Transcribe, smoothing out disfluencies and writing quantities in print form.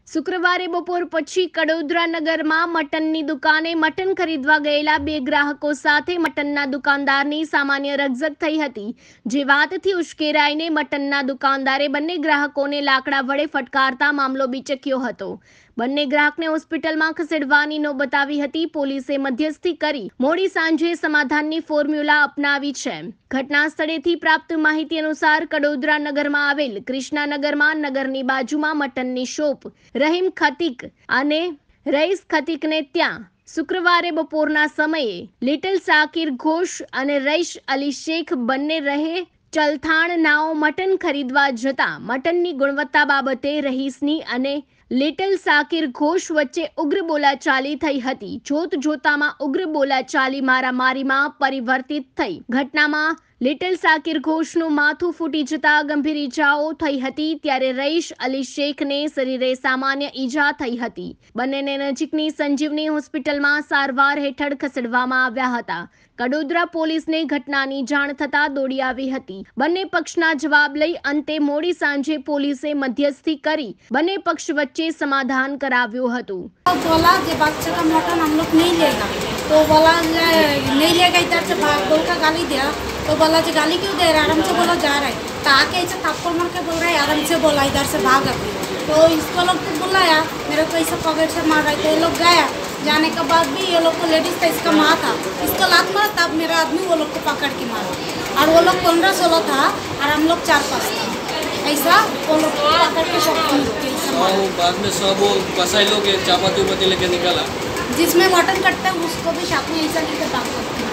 શુક્રવારે બપોર પછી કડોદરા નગરમાં મટનની દુકાને મટન ખરીદવા ગયેલા બે ગ્રાહકો સાથે મટનના દુકાનદારની સામાન્ય રકઝક થઈ હતી, જે વાતથી ઉશ્કેરાઈને મટનના દુકાનદારે બંને ગ્રાહકોને લાકડા વડે ફટકારતા મામલો બીચક્યો હતો। બંને ગ્રાહકને હોસ્પિટલમાં ખસેડવાની નોબત આવી હતી। પોલીસે મધ્યસ્થી કરી મોડી સાંજે સમાધાનની ફોર્મ્યુલા અપનાવી છે। ઘટના સ્થળેથી પ્રાપ્ત માહિતી અનુસાર કડોદરા નગરમાં આવેલ કૃષ્ણાનગરમાં નગરની બાજુમાં મટનની શોપ રહીમ ખતીક અને રઈસ ખતીકને ત્યાં શુક્રવારે બપોરના સમયે લિટલ સાકિર ઘોષ અને રઈશ અલી શેખ બંને રહે ચલથાણ નાઓ મટન ખરીદવા જતા મટનની ગુણવત્તા બાબતે રહીસની અને લિટલ સાકિર ઘોષ વચ્ચે ઉગ્ર બોલાચાલી થઈ હતી। જોત જોતામાં ઉગ્ર બોલાચાલી મારામારીમાં પરિવર્તિત થઈ। ઘટનામાં લિટલ સાકિર ઘોષનું માથું ફૂટી જતા ગંભીર ઈજાઓ થઈ હતી, ત્યારે રઈશ અલી શેખને શરીરે સામાન્ય ઈજા થઈ હતી। બંનેને નજીકની સંજીવની હોસ્પિટલમાં સારવાર હેઠળ ખસેડવામાં આવ્યા હતા। કડોદરા પોલીસને ઘટનાની જાણ થતાં દોડી આવી હતી। બંને પક્ષના જવાબ લઈ અંતે મોડી સાંજે પોલીસે મધ્યસ્થી કરી બંને પક્ષ વચ્ચે समाधान कराव्યું હતું। बोला कि बच्चे का मटन हम लोग नहीं लेगा, तो बोला नहीं लेगा, इधर से भाग दो का गाली दिया। तो बोला जी गाली क्यों दे रहा है, आराम से बोला जा रहा है। तो आके ऐसे थप्पड़ मार के बोल रहा है आराम से बोला इधर से भाग अभी। तो इसको लोग तो बुलाया, मेरे को ऐसे पकड़ से मार रहा है। तो ये लोग गया, जाने के बाद भी ये लोग को लेडीज था, इसका माँ था, इसको लात मारा, तब मेरा आदमी वो लोग को पकड़ के मारा। और वो लोग 15-16 था और हम लोग 4-5 था। ऐसा वो लोग को पकड़ के बाद में सब वो कसाई लोग चापाती लेके निकाला, जिसमें मटन कटता है उसको भी साथ में ऐसा लेके